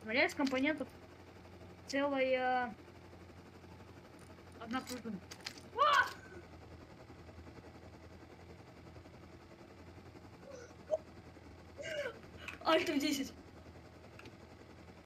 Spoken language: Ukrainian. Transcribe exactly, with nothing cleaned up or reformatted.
Смотря из компонентов целая одна пружина. Альт десять.